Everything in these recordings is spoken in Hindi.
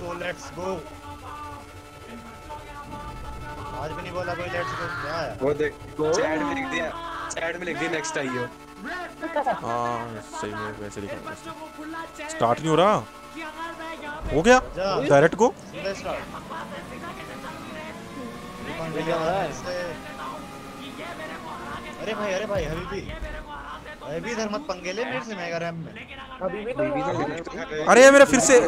Let's go. आज भी नहीं बोला कोई लेट्स गो, क्या है? वो देख चैट में लिख दिया, चैट में लिख दिया नेक्स्ट आइयो। हाँ सही में वैसे लिखा। स्टार्ट नहीं हो रहा, हो गया डायरेक्ट गो। सीधा स्टार्ट। अरे भाई अभी इधर मत पंगे ले मेरे से, मेगा रैम में अभी भी तो अरे मेरा फिर से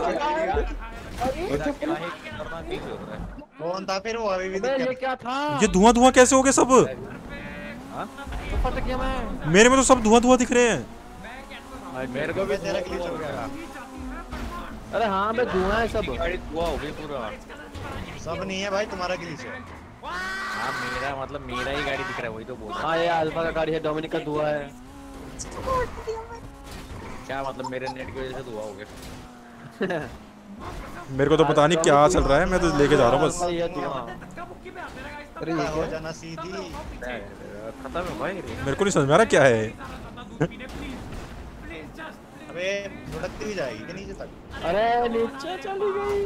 कौन था फिर वो? अभी भी ये क्या था? ये धुआं कैसे हो गए सब? तो फट गया मैं। मेरे में तो सब धुआं दिख रहे हैं। मेरे को भी तेरा ग्लिच हो गया। अरे हाँ मैं धुआं है सब। धुआं हो गई पूरा। सब नहीं है भाई, तुम्हारा ग्लिच है। हाँ मेरा मतलब मेरा ही गाड़ी दिख रहा है, वही तो बोल रहा हूँ। हाँ ये अल्फा का गाड़ी है, डोमिनिक का धुआं है। क्या मतलब मेरे नेट की वजह से धुआं हो गया? मेरे को तो पता नहीं क्या चल रहा है, मैं तो लेके जा रहा हूँ बस। ये धुआं। अरे हो जाना सीधी। खत्म है भाई। मेरे को नहीं समझ में आ रहा क्या है। अबे लुढ़कती हुई जाएगी कि नीचे तक? अरे नीचे चली गई।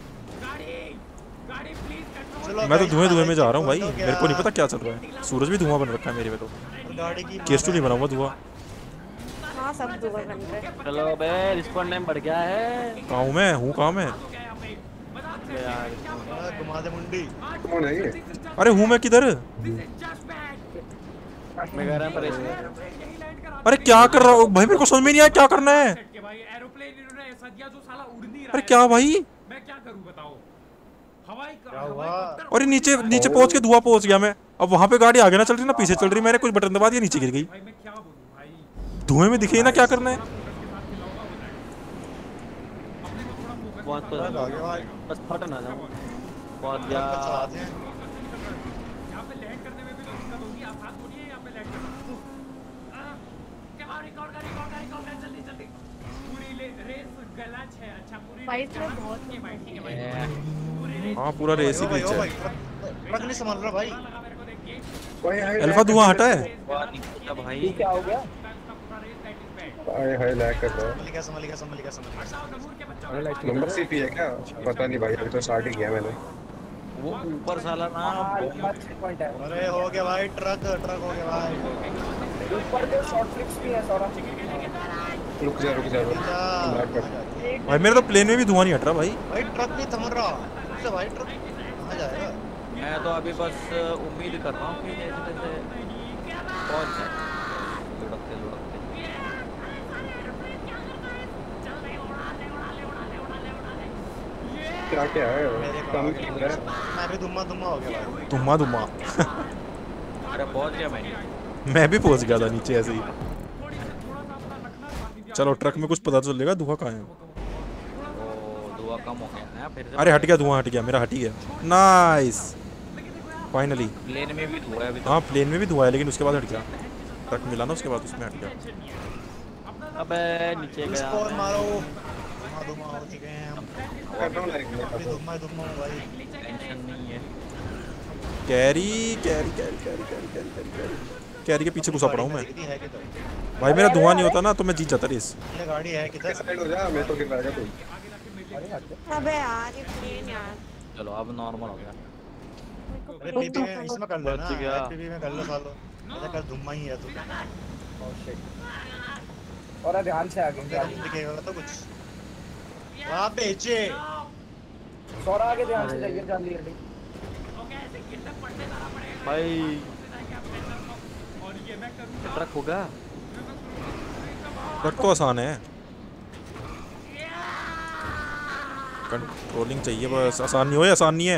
मैं तो धुएं में जा रहा हूँ भाई, मेरे को नहीं पता क्या चल रहा है। सूरज भी धुआं बन रखा है मेरे में तो। गाड़ी की केस टू नहीं बना हुआ धुआं। हाँ सब धुआं बन रहे। चलो बे रिस्पॉन्ड टाइम बढ़ गया है। कहाँ हूँ मैं? कहाँ मैं? घुमा दे मुंडी। कौन है ये? अरे हूँ मैं किधर? मैं कह रहा पर अरे क्या कर रहा हूँ भाई, मेरे को समझ में नहीं आया क्या करना है। अरे क्या भाई? क्या हुआ? अरे नीचे पहुंच के धुआं पहुंच गया मैं। अब वहां पे गाड़ी आगे ना चल रही ना पीछे चल रही, मैंने कुछ बटन दबा दिया नीचे गिर गई। धुएं में दिखे ना क्या करना है। बस फट ना जाओ। बहुत जा भाई इसमें बहुत हाँ पूरा रेस ही पीछे है। ट्रक नहीं संभाल रहा भाई। अल्फा धुआं हटा है भाई क्या हो गया? हाय लैग कर रहा है। संभल गया। नंबर सीपी है क्या? पता नहीं भाई, अभी तो स्टार्ट ही किया मैंने। वो ऊपर साला ना अरे हो गया भाई, ट्रक हो गया भाई। ऊपर जो शॉर्ट ट्रिक्स भी है सारा। रुक जा भाई, मेरा तो प्लेन में भी धुआं नहीं हट रहा भाई। भाई ट्रक नहीं थम रहा उससे भाई, ट्रक कहाँ जाएगा? मैं तो अभी बस उम्मीद कर रहा हूँ कि जैसे जैसे पहुँच जाए लुढ़कते क्या है? कम मैं भी दुम्मा हो गया भाई। धुआं अरे पहुँच गया मैं भी पहुंच गया था नीचे ऐसे ही। चलो ट्रक में कुछ पता चलेगा धुआं कहाँ है। धुआं कम हो गया ना फिर से। अरे हट गया धुआं, हट गया मेरा, हट ही गया। Nice finally. प्लेन में भी धुआं है अभी तो। हाँ प्लेन में भी धुआं है, लेकिन उसके बाद हट गया। ट्रक मिला ना उसके बाद उसमें हट गया। अबे नीचे गया। स्कोर मारो। धुआं हो चुके हैं हम। कर रहा हूं लाइक अभी धुआं हूँ भाई। टेंशन नहीं है। कैरी के पीछे घुसा पड़ा हूँ मैं भाई। मेरा धुआं नहीं होता ना तो मैं जीत जाता रेस। ये गाड़ी है किधर? साइड हो जा, मैं तो गिर जाएगा तू। अबे यार ये प्लेन यार। चलो अब नॉर्मल हो गया। अरे पीपी में इसमें कर लेना, पीपी में कर लो सालो। ऐसा कर धुआं ही है तू। और ध्यान से आगे दिखेगा तो कुछ वहाँ बेचे। सौरा आगे ध्यान से जाइए जल्दी भाई ट्रक होगा। ट्रक तो आसान है, कंट्रोलिंग चाहिए बस। आसान नहीं हो, आसान नहीं है।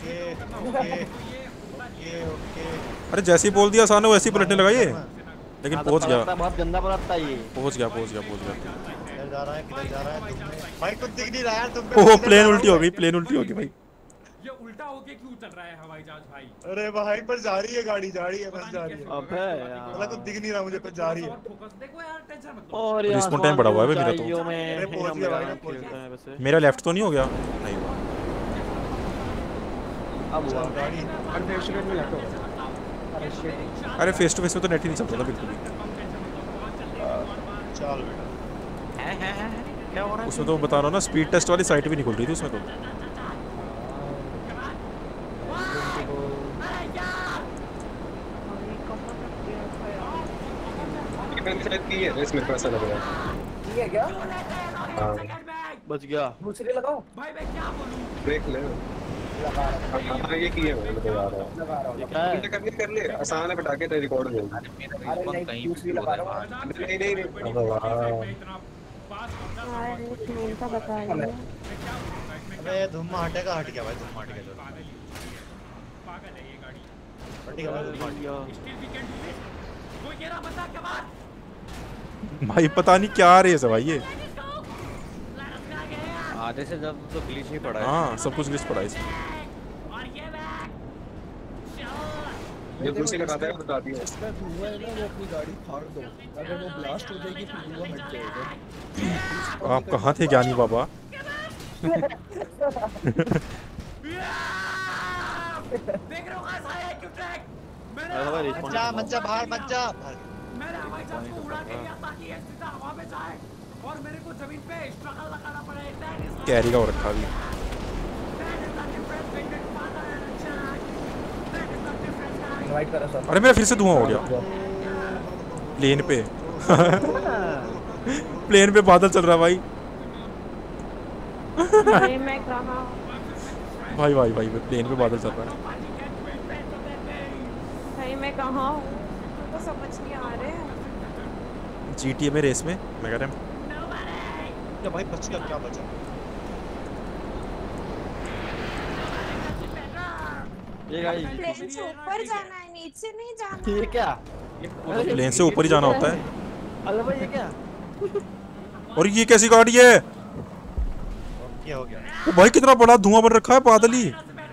अरे जैसे ही बोल दिया आसान है वैसे ही पलटने लगा ये। लेकिन पहुंच गया, बहुत गंदा पलटता है ये। पहुंच गया। किधर जा रहा है भाई? कुछ दिख नहीं रहा यार तुम पे। ओह प्लेन उल्टी हो गई भाई। ये उल्टा होके क्यों चल रहा है हवाई जहाज भाई? अरे भाई पर जा रही है गाड़ी, बस जा रही है। अबे यार कुछ दिख नहीं रहा मुझे, पर जा रही है। फोकस देखो यार, टेंशन मत लो। और यार रिस्पॉन्ड टाइम बढ़ा हुआ है मेरा तो। अरे पहुंच गया भाई, पहुंच गया। मेरा लेफ्ट तो नहीं हो गया? नहीं हुआ। अब हुआ गाड़ी अनफॉर्चुनेट में लगा। अरे फेस टू फेस में तो नेट ही नहीं चल रहा था बिल्कुल भी। चल है क्या हो रहा है? उसमें तो बता रहा हूँ ना, स्पीड टेस्ट वाली साइट भी नहीं खुल रही थी उसमें तो। मैंने शायद की है रेस, मेरे को ऐसा लग रहा है। ठीक है क्या? हाँ बच गया। दूसरी लगाओ। भाई मैं क्या बोलूं? देख ले। लगा रहा हाँ ये की है, मैं तो याद है। हूँ, लगा रहा हूँ। ये क्या है? कर ले आसान है, पटाके तो रिकॉर्ड हो जाएगी। अरे नहीं, कहीं दूसरी भी लगा रहा हूँ। नहीं नहीं नहीं, अबे वाह मैं इतना पास पहुंचा था। अरे प्लेन का बता रही है। मैं क्या बोलूं गाइस? मैं अबे धुम्मा हटेगा, हट गया भाई, धुम्मा हट गया तो। पागल है ये गाड़ी। हट गया भाई, धुम्मा हट गया। Still we can do this. वो ये रहा बंदा के बाद। भाई पता नहीं क्या रेस है भाई ये। आधे से ज्यादा तो ग्लिच ही पड़ा है। हाँ सब कुछ लिस्ट पड़ा है इसमें। और ये बैग। ये दूसरी लगाता है, बता दिया। इसका धुआं है ना, वो अपनी गाड़ी फाड़ दो, अगर वो ब्लास्ट हो जाएगी फिर धुआं हट जाएगा। आप कहाँ थे ज्ञानी बाबा? देख रहे हो गाइस, हाई आईक्यू ट्रैक। मैंने मज्जा मज्जा बाहर मज्जा। मैंने हवाई जहाज को उड़ा के दिया ताकि ये सीधा हवा में जाए और मेरे को जमीन पे स्ट्रगल लगाना पड़े। That is कैरी का हो रखा अभी। the difference between father and a child. That is the difference, guys. Invite करो सब। अरे मेरा फिर से धुआं हो गया प्लेन पे। प्लेन पे बादल चल रहा है भाई। अरे मैं कहाँ? भाई भाई भाई प्लेन पे बादल चल रहा है। भाई मैं कहाँ हूँ? तो समझ नहीं आ रहे हैं। GTA में रेस में मैं कह रहा हूँ। क्या भाई बच गया, क्या बचा? ये गाड़ी प्लेन से ऊपर जाना है, नीचे नहीं जाना। ये क्या? प्लेन से ऊपर ही जाना होता है। अल्लाह भाई ये क्या? और ये कैसी गाड़ी है? क्या हो गया? ओ भाई कितना बड़ा धुआं बन रखा है, बादल ही।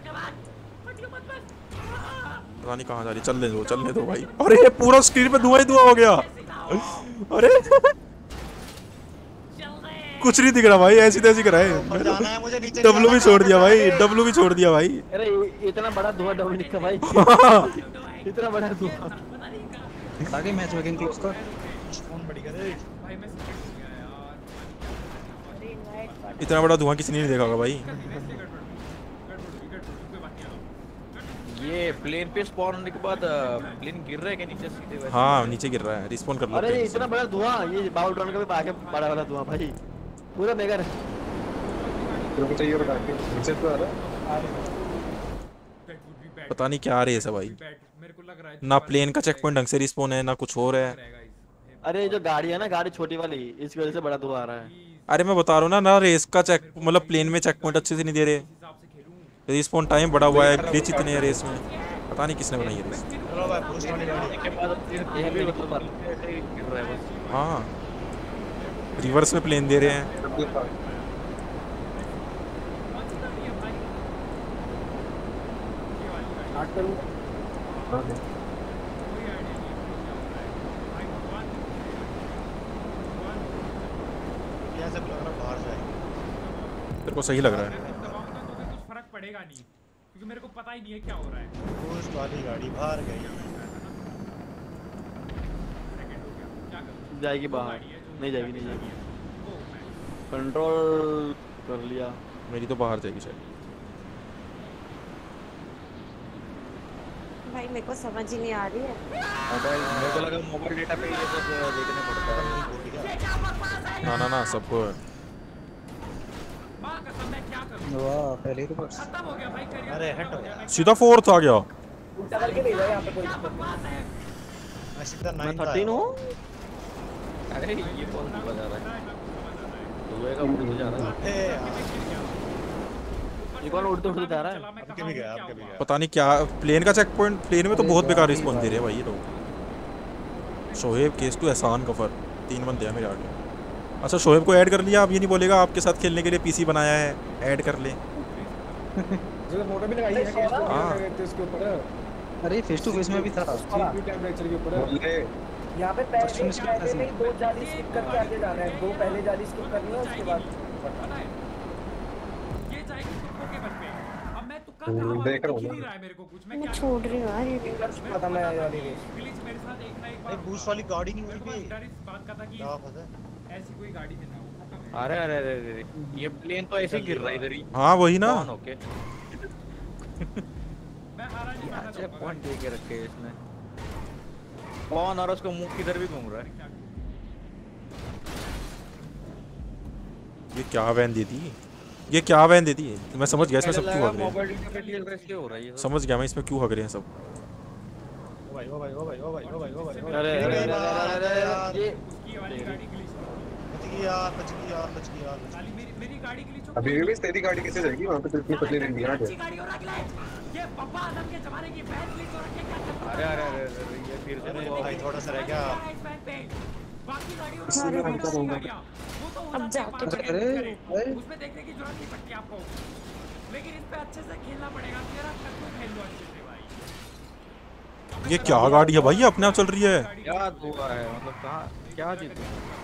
पता नहीं कहाँ जा रही, चलने दो भाई। अरे ये पूरा स्क्रीन पे धुआं ही धुआं हो गया। अरे कुछ नहीं दिख रहा भाई, ऐसी तैसी कराए। ऊपर जाना है मुझे, नीचे डब्लू भी छोड़ दिया भाई, डब्लू भी छोड़ दिया भाई। अरे इतना बड़ा धुआं डोमिनिक का भाई। इतना बड़ा धुआं। आगे मैच वेगिंग क्लोज कर। फोन बढ़ गया रे। भाई मैं स्किप हो गया यार। अरे इनवाइट कर। इतना बड़ा धुआं किसी ने नहीं देखा होगा भाई। ये प्लेन पे स्पॉन होने के बाद प्लेन गिर रहा है क्या नीचे सीधे वैसे? हाँ नीचे गिर रहा है, रिस्पॉन कर लो। अरे इतना बड़ा धुआं, ये बाउलड्रॉन का भी आगे बड़ा वाला धुआं भाई, पूरा मेगा। तेरे को चाहिए बता के नीचे तो आ रहा है। पता नहीं क्या रेस है भाई। मेरे को लग रहा है ना प्लेन का चेक पॉइंट ढंग से रिस्पॉन है, ना कुछ और है। अरे जो गाड़ी है ना, गाड़ी छोटी वाली, इसकी वजह से बड़ा धुआं आ रहा है। अरे मैं बता रहा हूँ ना रेस का चेक, मतलब प्लेन में चेक पॉइंट अच्छे से नहीं दे रहे। रिस्पॉन टाइम बड़ा हुआ है, ग्लिच इतने हैं रेस में। पता नहीं किसने बनाई है रेस। चलो भाई बूस्ट वाली गाड़ी। के बाद ये भी मतलब गिर रहा है बस। हाँ रिवर्स में प्लेन दे रहे हैं। स्टार्ट करूँ? यहाँ से लग रहा बाहर जाएगी। तेरे को सही लग रहा है? दबाऊंगा तो भी कुछ फर्क पड़ेगा नहीं, क्योंकि मेरे को पता ही नहीं है क्या हो रहा है। बूस्ट वाली गाड़ी बाहर गई। जाएगी बाहर, नहीं जाएगी। कंट्रोल कर लिया। मेरी तो बाहर जाएगी शायद। भाई मेरे को समझ ही नहीं आ रही है। मोबाइल, मेरे को लगा मोबाइल डेटा पे ये सब देखना पड़ता है। ना सबको माँ कसम मैं क्या करूँ? वाह पहले तो बस खत्म हो गया भाई करियर। अरे हट हो गया। सीधा फोर्थ आ गया। उल्टा करके ले जाए यहाँ पे कोई दिक्कत नहीं। मैं सीधा मैं 9 13 हूँ। अरे ये कौन सा जा रहा है? धुएं का उड़ जा रहा है। ये कौन उड़ते उड़ते जा रहा है? आपके भी गया, आपके भी गया। पता नहीं क्या प्लेन का चेक पॉइंट, प्लेन में तो बहुत बेकार रिस्पॉन्स दे रहे हैं भाई ये लोग। शोएब केस टू एहसान कफर 3 बंदे हैं मेरे आगे। अच्छा शोएब को ऐड कर लिया, अब ये नहीं बोलेगा आपके साथ खेलने के लिए पीसी बनाया है, ऐड कर ले। जो फोटो भी लगाई है केस हाँ। को इसके ऊपर। अरे फेस टू फेस में भी था। सीपी टेम्परेचर के ऊपर। यहाँ पे पहले नहीं 2 जाली स्किप करके आगे जाना है। 2 पहले जाली स्किप करनी है, उसके बाद पता है ये जाएगी तुक्कों के बल पे। अब मैं तुक्का देख रहा हूँ दिख ही नहीं रहा है मेरे को कुछ। मैं मैं क्या छोड़ रही हूँ यार ये। पता मैं वाली रेस। प्लीज मेरे साथ एक ना एक भाई बार बूस्ट वाली गाड़ी नहीं हुई डर इस बात का था कि क्या पता है? ऐसी कोई गाड़ी भी ना हो। खत्म है। अरे अरे अरे अरे, ये प्लेन तो ऐसे ही गिर रहा है इधर ही। हाँ वही ना। कौन ओके अच्छा पॉइंट दे के रखे हैं इसने। कौन और उसको मुंह किधर भी घूम रहा है। ये क्या वैन दे दी, ये क्या वैन दे दी। मैं समझ गया इसमें सब क्यों हग रहे हैं, हो रहा है ये सब। समझ गया मैं इसमें क्यों हग रहे हैं सब। ओ भाई ओ भाई ओ भाई ओ भाई ओ भाई ओ भाई। अरे अरे अरे ये बच गई यार बच गई यार बच गई यार। मेरी गाड़ी के लिए अभी भी तेरी गाड़ी कैसे जाएगी वहां पे तो इतनी पतली रिंग है अच्छी गाड़ी हो रहा है। ये पप्पा आदम के जमाने की वैन प्लीज हो रखी है क्या करता अरे अरे अरे अरे ये फिर से अरे भाई थोड़ा सा रह गया। बाकी गाड़ियों वो तो अब जाके उसमें देखने की जरूरत नहीं पड़ती आपको, लेकिन इस पे अच्छे से खेलना पड़ेगा। तेरा कद्दू खेल लो अच्छे से भाई। ये क्या गाड़ी है भाई, ये अपने आप चल रही है। क्या हुआ है मतलब कहाँ क्या चीज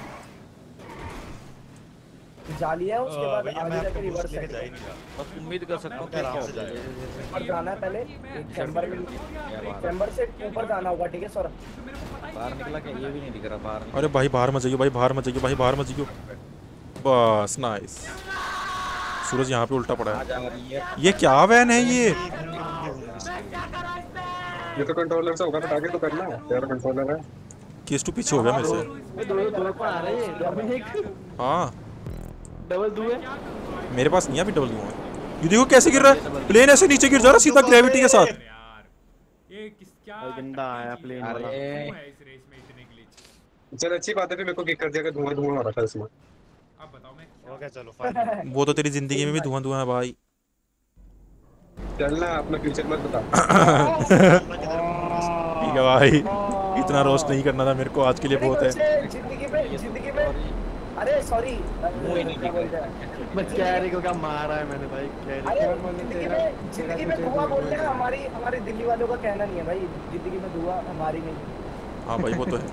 जाली है उसके बाद भैया आगे मैं जाके आपको रिवर्स लेके है। जा ही नहीं रहा। बस उम्मीद कर सकता हूँ क्या आराम से जाएगा। ऊपर जाना है पहले एक चैम्बर में, चैम्बर से ऊपर जाना होगा ठीक है सौरभ। बाहर निकला क्या ये भी नहीं दिख रहा बाहर। अरे भाई बाहर मत जाइए, भाई बाहर मत जाइए, भाई बाहर मत जाइए। बस नाइस। सूरज यहाँ पे उल्टा पड़ा है। जा रही है ये क्या वैन है ये। ये तो कंट्रोलर से होगा, बता के तो करना तेरा कंट्रोलर है। केस टू पीछे हो गया मेरे से। दो पर आ रही है डबल हाँ दो है। मेरे पास नहीं है अभी डबल है। ये देखो कैसे गिर रहा है, प्लेन ऐसे नीचे गिर जा रहा है सीधा ग्रेविटी के साथ। ये किस क्या गंदा आया प्लेन वाला। अरे है इस रेस में इतने ग्लिच। चल अच्छी बात है, फिर मेरे को किक कर दिया कि धुआं धुआं हो रहा था इसमें। अब बताओ मैं हो गया चलो फाइनल। वो तो तेरी जिंदगी में भी धुआं धुआं है भाई। चलना अपना फ्यूचर मत बता। ठीक है भाई, इतना रोस्ट नहीं करना था मेरे को, आज के लिए बहुत है। जिंदगी में अरे सॉरी कैरी को क्या मारा है मैंने भाई। जिंदगी में धुआं बोलते हैं। हमारी दिल्ली वालों का कहना नहीं है भाई, जिंदगी में धुआं हमारी नहीं। हाँ भाई वो तो है।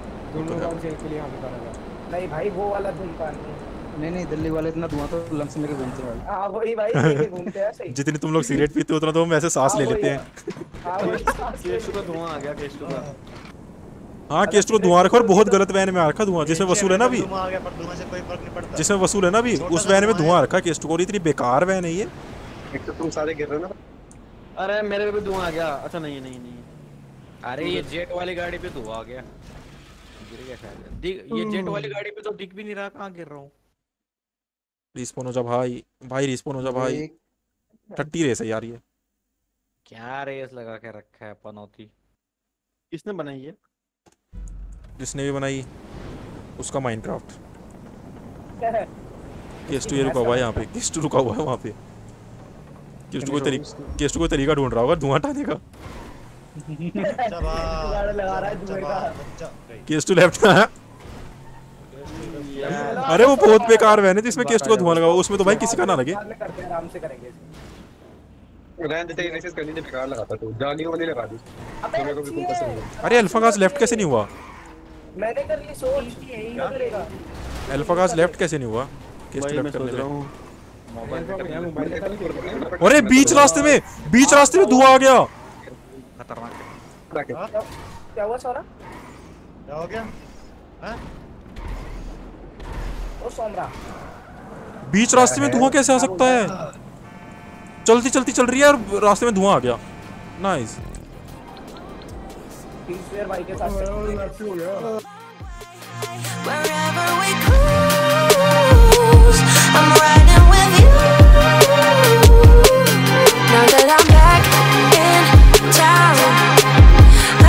नहीं भाई वो वाला धूमपान नहीं। नहीं दिल्ली वाले इतना धुआं तो लंग्स में घूमते हैं। हाँ वही भाई लेके घूमते हैं सही। जितनी तुम लोग सिगरेट पीते हो उतना तो हम ऐसे सांस ले लेते हैं। हाँ वही केशु का धुआं आ गया, केशु का। हाँ केस्ट्रो धुआं रखा और बहुत गलत वैन में आ रखा धुआं, जिसमें वसूल है ना अभी, धुआं आ गया पर धुआं से कोई फर्क नहीं पड़ता। जिसमें वसूल है ना अभी उस वैन में धुआं रखा केस्ट्रो को। इतनी बेकार वैन है ये। एक तो तुम सारे गिर रहे हो ना। अरे मेरे पे भी धुआं आ गया। अच्छा नहीं नहीं नहीं अरे ये जेट वाली गाड़ी पे धुआं आ गया, गिर गया शायद। ये जेट वाली गाड़ी पे तो दिख भी नहीं रहा कहाँ गिर रहा हूँ। रिस्पॉन हो जा भाई, भाई रिस्पॉन हो जा भाई। 30 रेस है यार ये। क्या रेस लगा के रखा है पनौती। किसने बनाई है? जिसने भी बनाई उसका माइनक्राफ्ट। केस्टू ये रुका हुआ है यहाँ पे, केस्टू रुका हुआ है वहाँ पे। केस्टू कोई तरीका ढूंढ रहा होगा धुआं हटाने का। लगा रहा है धुएं का। केस्टू लेफ्ट में है। अरे वो बहुत बेकार वैन है जिसमें केस्टू को धुआं लगा हुआ, उसमें तो भाई किसी का ना लगे। आराम से करेंगे। रैन देते ही रेसेस करनी थी, बेकार लगाता तू। जानी वाली लगा दी तो मेरे को बिल्कुल पसंद नहीं। अरे अल्फा गाज लेफ्ट कैसे नहीं हुआ? मैंने कर ली सोच क्या करेगा। अल्फा गाज लेफ्ट कैसे नहीं हुआ? केस्टू लेफ्ट करने में। मोबाइल अरे बीच रास्ते में धुआं आ गया। खतरनाक है। क्या हुआ सौरभ? क्या हो गया? हैं? ओ सोमरा बीच रास्ते में धुआं कैसे आ सकता है? चलती चलती चल रही है और रास्ते में धुआं आ गया। नाइस। भाई के साथ Wherever we cruise